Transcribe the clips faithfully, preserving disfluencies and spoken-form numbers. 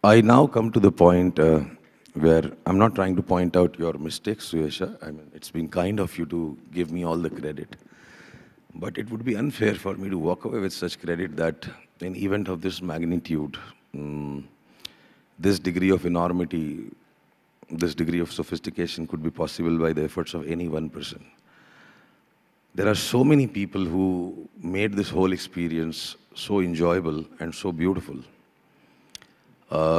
I now come to the point uh, where I'm not trying to point out your mistakes, Suyesha. I mean, it's been kind of you to give me all the credit. But it would be unfair for me to walk away with such credit that an event of this magnitude, um, this degree of enormity, this degree of sophistication could be possible by the efforts of any one person. There are so many people who made this whole experience so enjoyable and so beautiful. Uh,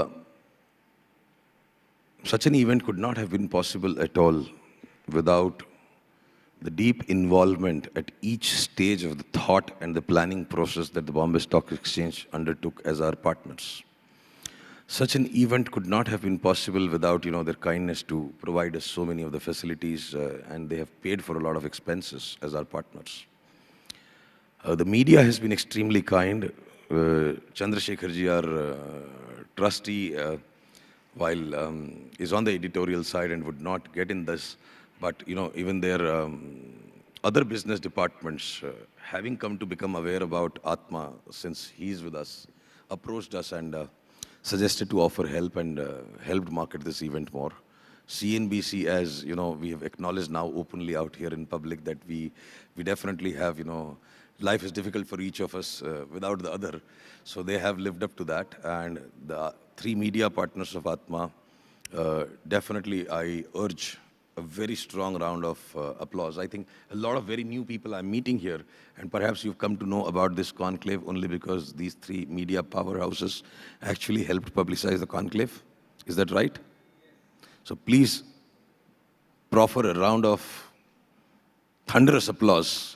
such an event could not have been possible at all without the deep involvement at each stage of the thought and the planning process that the Bombay Stock Exchange undertook as our partners. Such an event could not have been possible without, you know, their kindness to provide us so many of the facilities, uh, and they have paid for a lot of expenses as our partners. Uh, the media has been extremely kind. Uh, Chandrasekharji, our uh, trustee, uh, while um, is on the editorial side and would not get in this, but you know, even their um, other business departments, uh, having come to become aware about ATMA since he's with us, approached us and uh, suggested to offer help and uh, helped market this event more. C N B C, as you know, we have acknowledged now openly out here in public that we, we definitely have, you know, life is difficult for each of us uh, without the other. So they have lived up to that. And the three media partners of ATMA, uh, definitely I urge a very strong round of uh, applause. I think a lot of very new people I'm meeting here, and perhaps you've come to know about this conclave only because these three media powerhouses actually helped publicize the conclave. Is that right? So please proffer a round of thunderous applause.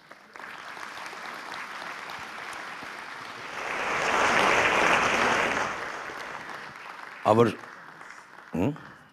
Our... Hmm?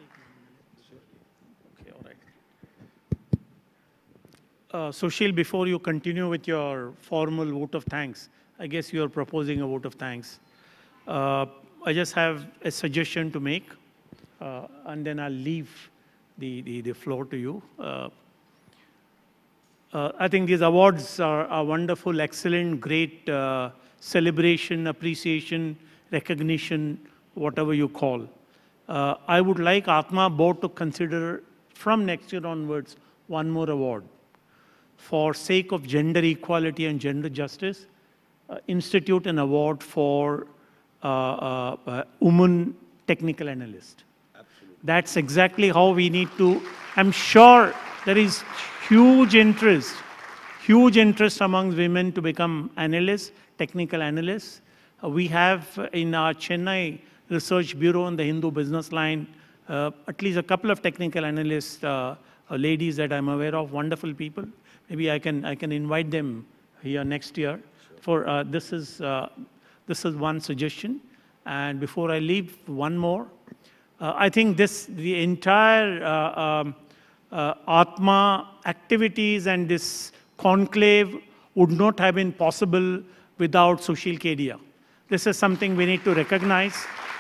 Uh, Sushil, before you continue with your formal vote of thanks, I guess you are proposing a vote of thanks. Uh, I just have a suggestion to make, uh, and then I'll leave the, the, the floor to you. Uh, uh, I think these awards are, are wonderful, excellent, great uh, celebration, appreciation, recognition, whatever you call. Uh, I would like ATMA board to consider from next year onwards one more award. For sake of gender equality and gender justice, uh, institute an award for uh, uh, uh, women technical analyst. Absolutely. That's exactly how we need to. I'm sure there is huge interest, huge interest among women to become analysts, technical analysts. Uh, we have in our Chennai Research Bureau and the Hindu Business Line, uh, at least a couple of technical analysts, uh, uh, ladies that I'm aware of, wonderful people. Maybe I can I can invite them here next year. Sure. For uh, this is uh, this is one suggestion. And before I leave, one more. Uh, I think this the entire uh, um, uh, ATMA activities and this conclave would not have been possible without Sushil Kedia. This is something we need to recognize.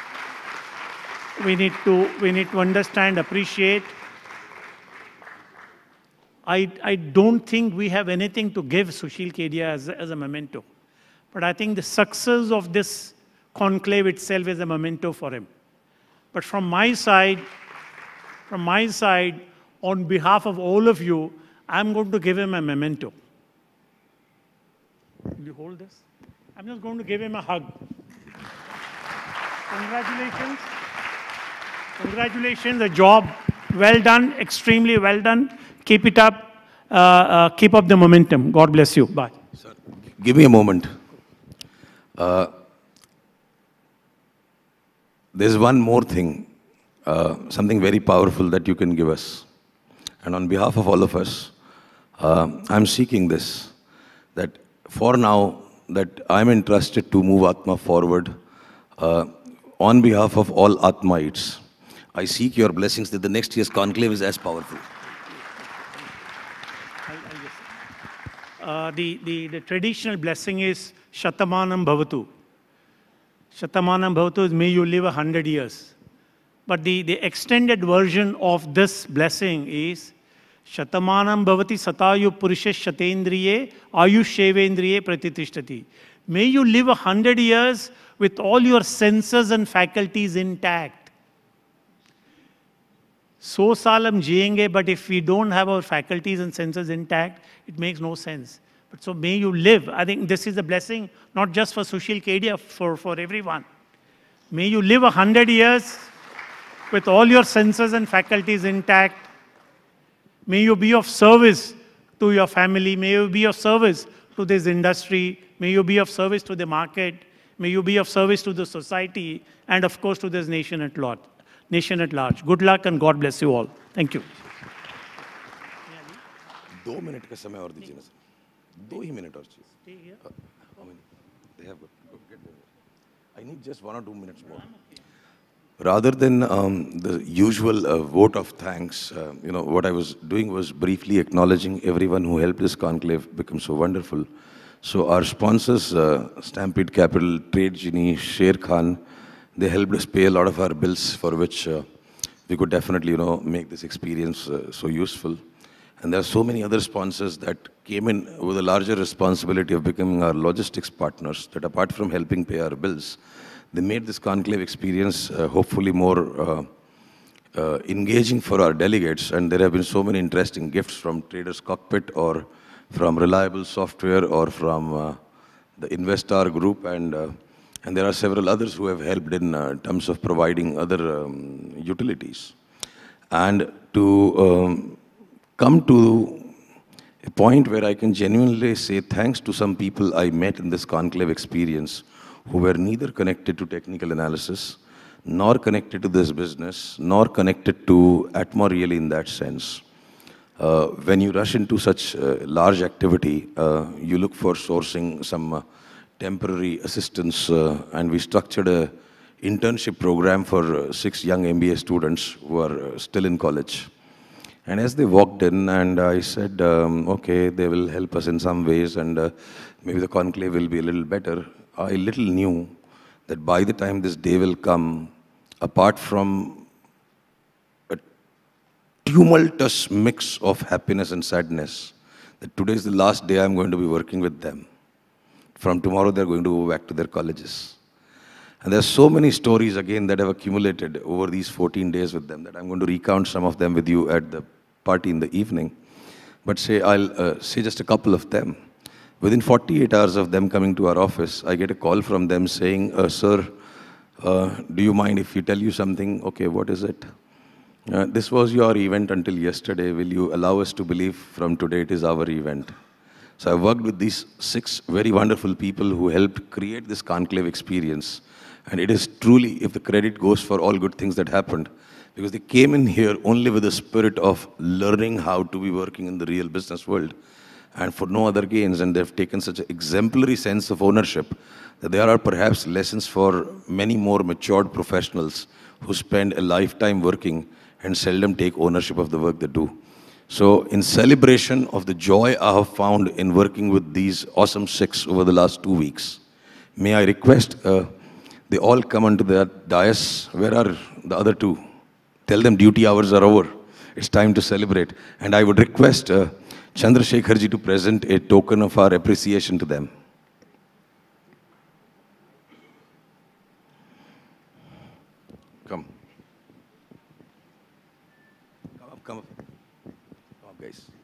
We need to we need to understand, appreciate. I, I don't think we have anything to give Sushil Kedia as, as a memento. But I think the success of this conclave itself is a memento for him. But from my side, from my side, on behalf of all of you, I'm going to give him a memento. Will you hold this? I'm just going to give him a hug. Congratulations. Congratulations, a job well done, extremely well done. Keep it up. Uh, uh, keep up the momentum. God bless you. Bye. Sir, give me a moment. Uh, there's one more thing, uh, something very powerful that you can give us. And on behalf of all of us, uh, I'm seeking this, that for now, that I'm entrusted to move ATMA forward uh, on behalf of all ATMaites. I seek your blessings that the next year's conclave is as powerful. Uh, the, the, the traditional blessing is Shatamanam Bhavatu. Shatamanam Bhavatu is may you live a hundred years. But the, the extended version of this blessing is Shatamanam Bhavati Satayu Purusha Shatendriye Ayushevendriye Pratithishtati. May you live a hundred years with all your senses and faculties intact. So साल हम जिएंगे, but if we don't have our faculties and senses intact, it makes no sense. But so may you live. I think this is a blessing, not just for Sushil Kedia, for, for everyone. May you live a hundred years with all your senses and faculties intact. May you be of service to your family. May you be of service to this industry. May you be of service to the market. May you be of service to the society, and of course to this nation at large. Nation at large. Good luck and God bless you all. Thank you. दो मिनट का समय और दीजिए ना sir. दो ही minute और चाहिए. Uh, how many? They have got, go get them. I need just one or two minutes more. Rather than um, the usual uh, vote of thanks, uh, you know, what I was doing was briefly acknowledging everyone who helped this conclave become so wonderful. So our sponsors, uh, Stampede Capital, Trade Genie, Sher Khan, they helped us pay a lot of our bills for which uh, we could definitely, you know, make this experience uh, so useful. And there are so many other sponsors that came in with a larger responsibility of becoming our logistics partners, that apart from helping pay our bills, they made this conclave experience uh, hopefully more uh, uh, engaging for our delegates. And there have been so many interesting gifts from Traders Cockpit or from Reliable Software or from uh, the Investor Group. And, uh, and there are several others who have helped in uh, terms of providing other um, utilities. And to um, come to a point where I can genuinely say thanks to some people I met in this conclave experience who were neither connected to technical analysis, nor connected to this business, nor connected to ATMA really in that sense. Uh, when you rush into such uh, large activity, uh, you look for sourcing some uh, temporary assistance, uh, and we structured a internship program for uh, six young M B A students who are uh, still in college. And as they walked in, and I said, um, okay, they will help us in some ways, and uh, maybe the conclave will be a little better. I little knew that by the time this day will come, apart from a tumultuous mix of happiness and sadness, that today is the last day I'm going to be working with them. From tomorrow, they're going to go back to their colleges. And there are so many stories, again, that have accumulated over these fourteen days with them that I'm going to recount some of them with you at the party in the evening. But say, I'll uh, say just a couple of them. Within forty-eight hours of them coming to our office, I get a call from them saying, uh, sir, uh, do you mind if we tell you something? Okay, what is it? Uh, this was your event until yesterday. Will you allow us to believe from today it is our event? So I worked with these six very wonderful people who helped create this conclave experience. And it is truly, if the credit goes for all good things that happened, because they came in here only with the spirit of learning how to be working in the real business world, and for no other gains, and they've taken such an exemplary sense of ownership that there are perhaps lessons for many more matured professionals who spend a lifetime working and seldom take ownership of the work they do. So in celebration of the joy I have found in working with these awesome six over the last two weeks, may I request uh, they all come onto the dais. Where are the other two? Tell them duty hours are over. It's time to celebrate. And I would request uh, Chandrasekharji to present a token of our appreciation to them. Come. Come up, come up. Come up, guys.